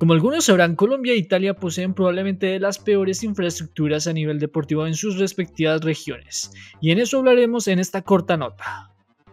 Como algunos sabrán, Colombia e Italia poseen probablemente de las peores infraestructuras a nivel deportivo en sus respectivas regiones, y en eso hablaremos en esta corta nota.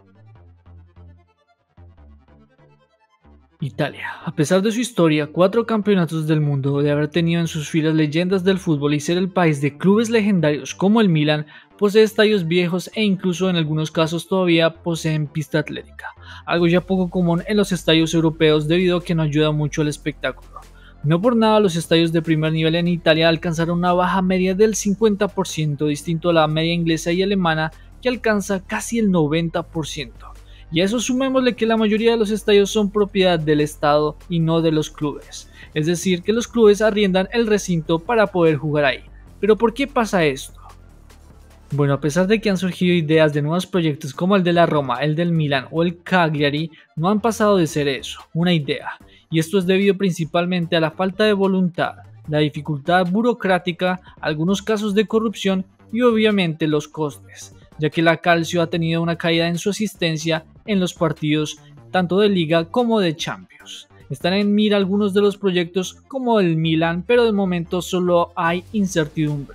Italia, a pesar de su historia, 4 campeonatos del mundo, de haber tenido en sus filas leyendas del fútbol y ser el país de clubes legendarios como el Milan, posee estadios viejos e incluso en algunos casos todavía poseen pista atlética, algo ya poco común en los estadios europeos debido a que no ayuda mucho al espectáculo. No por nada los estadios de primer nivel en Italia alcanzaron una baja media del 50%, distinto a la media inglesa y alemana que alcanza casi el 90%. Y a eso sumémosle que la mayoría de los estadios son propiedad del Estado y no de los clubes, es decir, que los clubes arriendan el recinto para poder jugar ahí. ¿Pero por qué pasa esto? Bueno, a pesar de que han surgido ideas de nuevos proyectos como el de la Roma, el del Milan o el Cagliari, no han pasado de ser eso, una idea, y esto es debido principalmente a la falta de voluntad, la dificultad burocrática, algunos casos de corrupción y obviamente los costes, ya que la Calcio ha tenido una caída en su asistencia en los partidos tanto de Liga como de Champions. Están en mira algunos de los proyectos como el Milan, pero de momento solo hay incertidumbre.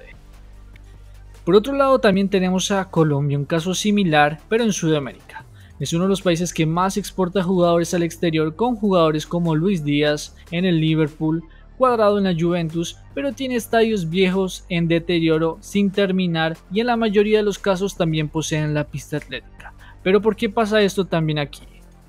Por otro lado también tenemos a Colombia, un caso similar pero en Sudamérica. Es uno de los países que más exporta jugadores al exterior, con jugadores como Luis Díaz en el Liverpool, Cuadrado en la Juventus, pero tiene estadios viejos en deterioro sin terminar y en la mayoría de los casos también poseen la pista atlética. Pero ¿por qué pasa esto también aquí?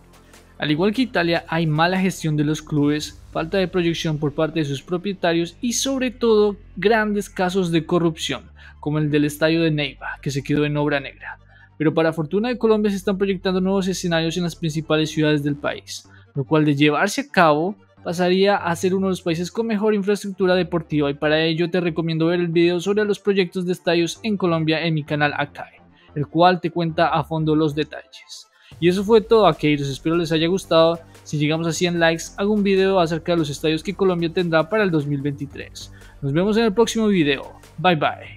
Al igual que Italia, hay mala gestión de los clubes, falta de proyección por parte de sus propietarios y sobre todo grandes casos de corrupción, como el del estadio de Neiva, que se quedó en obra negra. Pero para fortuna de Colombia se están proyectando nuevos escenarios en las principales ciudades del país, lo cual de llevarse a cabo pasaría a ser uno de los países con mejor infraestructura deportiva, y para ello te recomiendo ver el video sobre los proyectos de estadios en Colombia en mi canal ACAE, el cual te cuenta a fondo los detalles. Y eso fue todo, aquellos, espero les haya gustado. Si llegamos a 100 likes, hago un video acerca de los estadios que Colombia tendrá para el 2023. Nos vemos en el próximo video, bye bye.